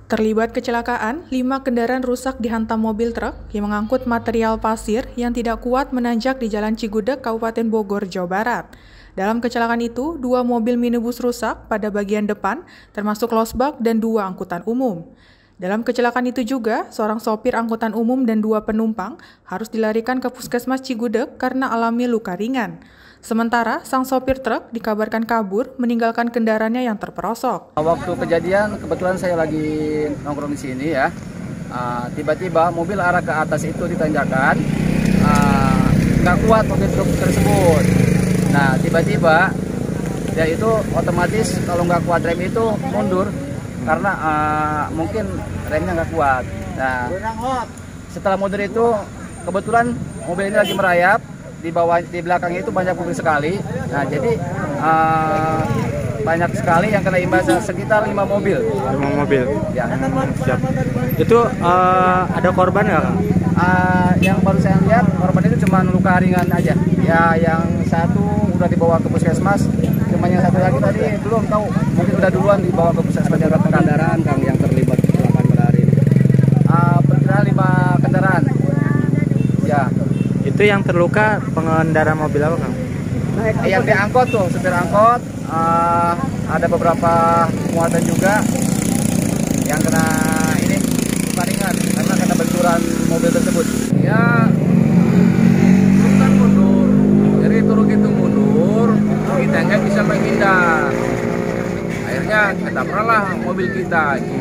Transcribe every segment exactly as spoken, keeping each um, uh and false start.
Terlibat kecelakaan, lima kendaraan rusak dihantam mobil truk yang mengangkut material pasir yang tidak kuat menanjak di Jalan Cigudeg, Kabupaten Bogor, Jawa Barat. Dalam kecelakaan itu, dua mobil minibus rusak pada bagian depan, termasuk losbak dan dua angkutan umum. Dalam kecelakaan itu juga, seorang sopir angkutan umum dan dua penumpang harus dilarikan ke Puskesmas Cigudeg karena alami luka ringan. Sementara, sang sopir truk dikabarkan kabur meninggalkan kendaraannya yang terperosok. Waktu kejadian, kebetulan saya lagi nongkrong di sini ya. Tiba-tiba uh, mobil arah ke atas itu ditanjakan, nggak uh, kuat mobil truk tersebut. Nah, tiba-tiba dia itu otomatis kalau nggak kuat rem itu mundur karena uh, mungkin remnya nggak kuat. Nah, setelah mundur itu kebetulan mobil ini lagi merayap. Di bawah, di belakangnya itu banyak mobil sekali. Nah, jadi uh, banyak sekali yang kena imbas, sekitar lima mobil. Lima mobil. Ya. Siap. Itu uh, ada korban nggak, Kang? Uh, yang baru saya lihat korban itu cuma luka ringan aja. Ya, yang satu udah dibawa ke puskesmas. Cuma yang satu lagi tadi belum tahu, mungkin udah duluan dibawa ke puskesmas. Berapa kendaraan, Kang, yang terlibat kecelakaan pada hari ini? Uh, perkiraan lima kendaraan. Ya. Itu yang terluka pengendara mobil apa, Kang? Eh, yang diangkut tuh, supir angkot, uh, ada beberapa muatan juga yang kena ini luka ringan karena kena benturan mobil tersebut. Ya, truk kan mundur, jadi truk itu mundur, kita nggak bisa menghindar. Akhirnya ketabraklah mobil kita.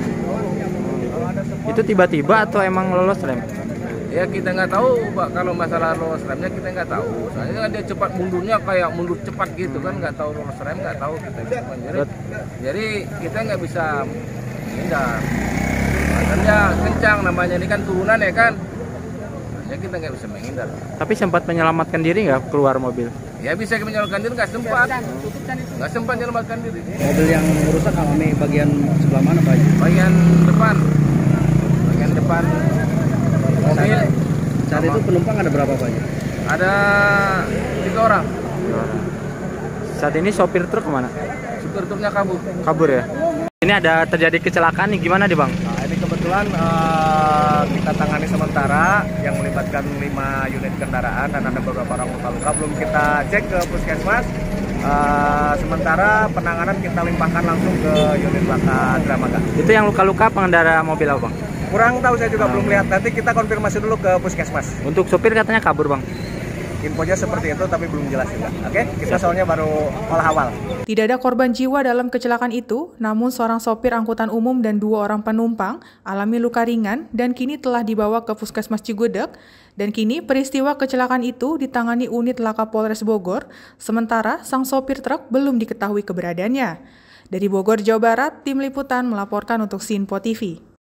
Itu tiba-tiba atau emang lolos rem? Ya kita nggak tahu Pak, kalau masalah lolos remnya kita nggak tahu. Soalnya kan dia cepat mundurnya kayak mundur cepat gitu kan, nggak tahu lolos rem, nggak tahu kita. Jadi, jadi kita nggak bisa menghindar. Makanya kencang namanya ini kan turunan ya kan. Ya kita nggak bisa menghindar. Tapi sempat menyelamatkan diri nggak keluar mobil? Ya bisa menyelamatkan diri, nggak sempat. Nggak sempat menyelamatkan diri. Mobil yang rusak alami bagian sebelah mana, Pak? Bagian depan. Bagian depan. Mobil. Saat itu penumpang ada berapa, Pak? Ada tiga orang. Saat ini sopir truk kemana? Supir truknya kabur. Kabur ya? Ini ada terjadi kecelakaan nih, gimana nih, Bang? Nah, ini kebetulan uh, kita tangani sementara yang melibatkan lima unit kendaraan dan ada beberapa orang luka-luka. Belum kita cek ke puskesmas. Uh, sementara penanganan kita limpahkan langsung ke unit laka Dramaga. Itu yang luka-luka pengendara mobil apa, Bang? Kurang tahu, saya juga hmm. belum lihat. Nanti kita konfirmasi dulu ke puskesmas. Untuk sopir katanya kabur, Bang. Infonya seperti itu, tapi belum jelas juga. Oke, kita soalnya baru olah awal. Tidak ada korban jiwa dalam kecelakaan itu, namun seorang sopir angkutan umum dan dua orang penumpang alami luka ringan dan kini telah dibawa ke Puskesmas Cigudeg. Dan kini peristiwa kecelakaan itu ditangani unit Laka Polres Bogor, sementara sang sopir truk belum diketahui keberadaannya. Dari Bogor, Jawa Barat, Tim Liputan melaporkan untuk Sinpo T V.